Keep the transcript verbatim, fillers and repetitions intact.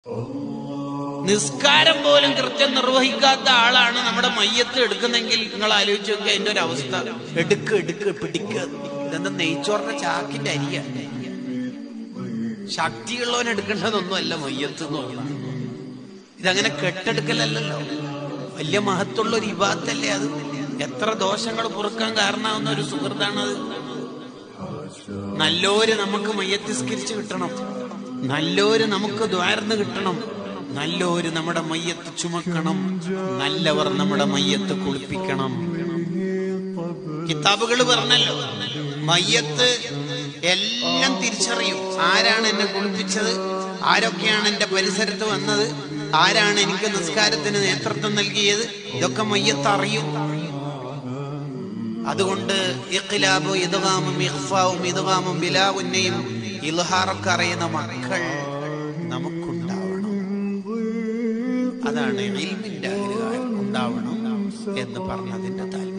നിസ്കാരം പോലും കൃത്യം നിർവഹിക്കാത്ത ആളാണ് നമ്മുടെ മയ്യത്ത് എടുക്കുന്നെങ്കിൽ നിങ്ങൾ ആലോചിച്ച് നോക്കുക എന്റെ ഒരു അവസ്ഥ. എടുക്ക് എടുക്ക് പിടിക്ക്, ഇതെന്താ നെയ്ച്ചോറിന്റെ ചാക്കിന്റെ അരിയ. ശക്തിയുള്ളവൻ എടുക്കേണ്ടതൊന്നുമല്ല മയ്യത്ത് എന്ന് പറയുന്നത്. ഇതങ്ങനെ കെട്ടെടുക്കലല്ലോ, വലിയ മഹത്വമുള്ള ഒരു ഇബാദത്തല്ലേ അത്. എത്ര ദോഷങ്ങൾ പൊറുക്കാൻ കാരണമാവുന്ന ഒരു സുഹൃത്താണത്. നല്ലോര് നമുക്ക് മയ്യത്തിസ്കരിച്ച് കിട്ടണം, നല്ലോര് നമുക്ക് ദ്വാരന്ന് കിട്ടണം, നല്ലോര് നമ്മുടെ മയ്യത്ത് ചുമക്കണം, നല്ലവർ നമ്മുടെ മയ്യത്ത് കുളിപ്പിക്കണം. കിതാബുകൾ പറഞ്ഞല്ലോ, മയ്യത്ത് എല്ലാം തിരിച്ചറിയും. ആരാണ് എന്നെ കുളിപ്പിച്ചത്, ആരൊക്കെയാണ് എന്റെ പരിസരത്ത് വന്നത്, ആരാണ് എനിക്ക് നിസ്കാരത്തിന് നേതൃത്വം നൽകിയത്, ഇതൊക്കെ മയ്യത്ത് അറിയും. അതുകൊണ്ട് ഇഖ്ലാബും ഇദ്ഗാമും ഇഖ്ഫാവും ഇദ്ഗാമും ബിലാഉന്നയും ഇൽഹാറൊക്കെ അറിയുന്ന മക്കൾ നമുക്കുണ്ടാവണം. അതാണ് ഇൽമിന്റെ അഗ്രഹം ഉണ്ടാവണം എന്ന് പറഞ്ഞതിന്റെ താല്പര്യം.